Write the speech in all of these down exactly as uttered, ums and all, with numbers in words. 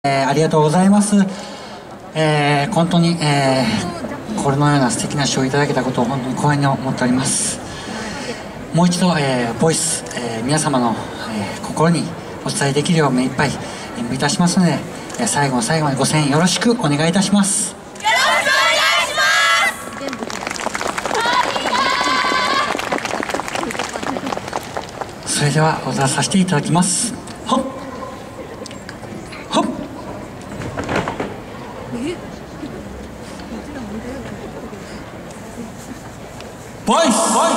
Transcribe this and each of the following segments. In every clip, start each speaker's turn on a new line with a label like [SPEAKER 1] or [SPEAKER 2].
[SPEAKER 1] えー、ありがとうございます。えー、本当に、えー、これのような素敵な賞をいただけたことを本当に光栄に思っております。もう一度、えー、ボイス、えー、皆様の、えー、心にお伝えできるよう目いっぱい演舞いたしますので、えー、最後の最後までご声援よろしくお願いいたします。
[SPEAKER 2] よろしくお願いし
[SPEAKER 1] ます。それでは踊らさせていただきます。はっはっボイスボイスボイス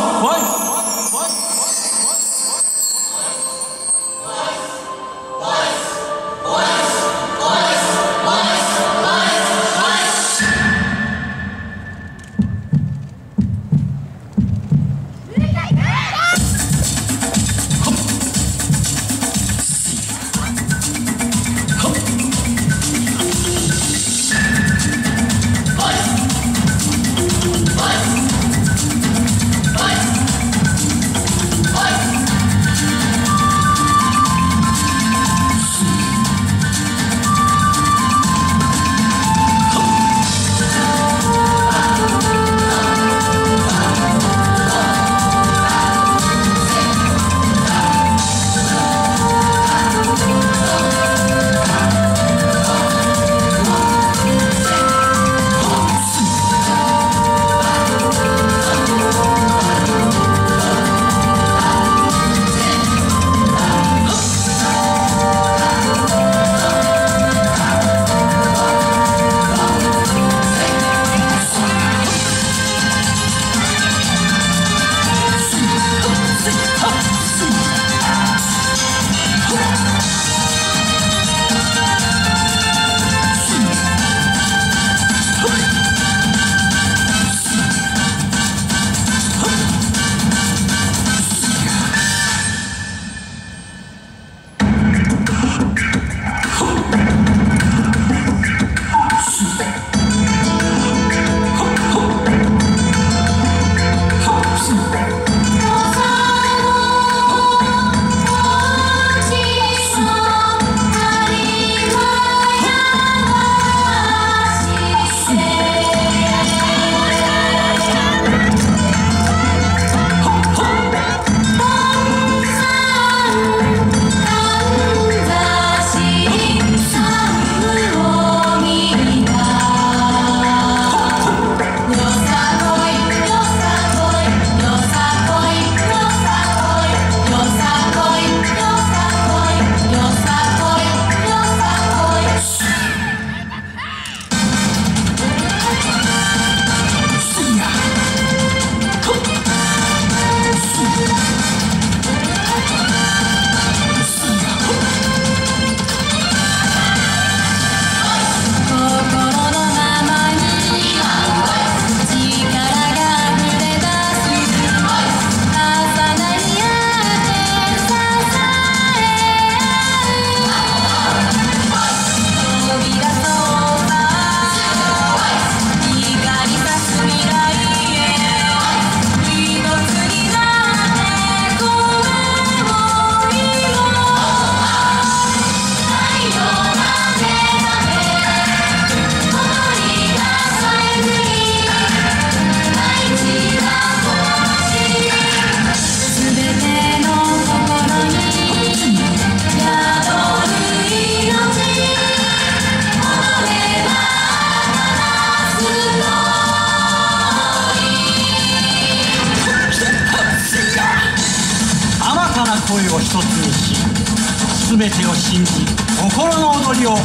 [SPEAKER 1] 声を一つにし、すべてを信じ、心の踊りを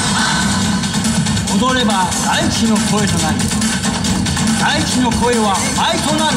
[SPEAKER 1] 踊れば大地の声となり、大地の声は舞となる。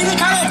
[SPEAKER 3] チリカレー